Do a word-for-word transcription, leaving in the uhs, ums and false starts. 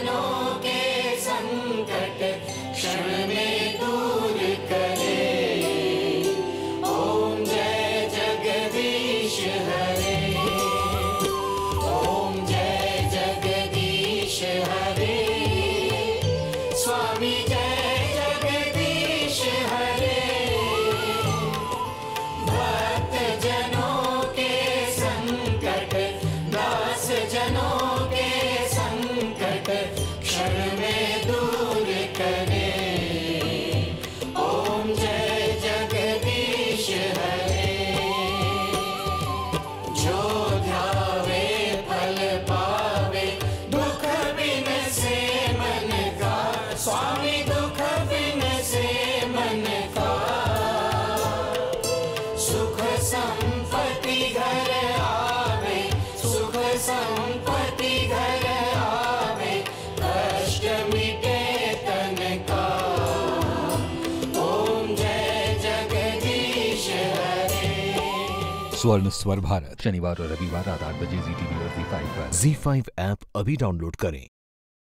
जनों के संकट क्षण में दूर करे। ओम जय जगदीश हरे, ओम जय जगदीश हरे, स्वामी जय जगदीश हरे। भक्त जनों के संकट, दास जनों के संकट क्षण में दूर करे। ओम जय जगदीश हरे। जो ध्यावे फल पावे, दुख बिन से मन का, स्वामी दुख बिन से मन का। सुख संपत्ति घर आवे, सुख संपत्ति घर आवे, कष्ट मिटे तन का। ओम जय जगदीश हरे। स्वर्ण स्वर भारत शनिवार और रविवार रात आठ बजे जी टीवी और ज़ी फाइव पर। ज़ी फाइव ऐप अभी डाउनलोड करें।